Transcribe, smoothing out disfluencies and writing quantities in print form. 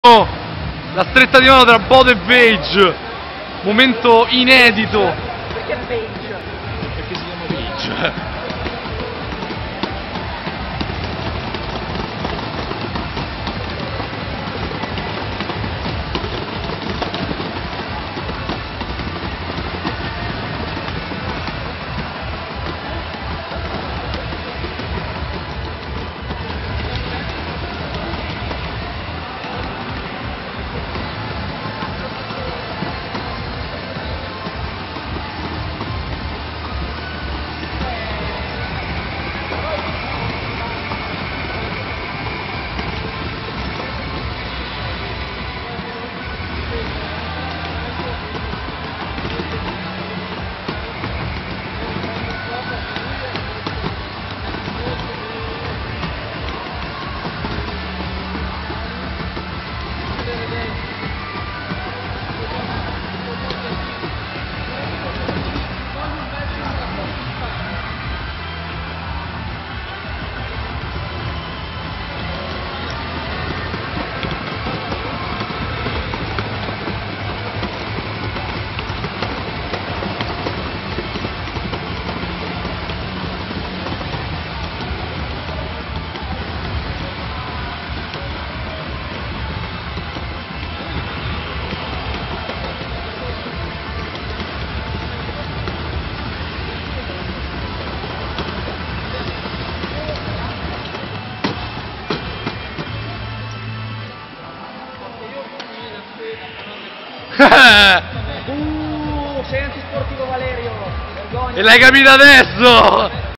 La stretta di mano tra Bodo e Page, momento inedito. Perché Page? Perché si chiama Page? Sei antisportivo Valerio, vergogna. E l'hai capito adesso?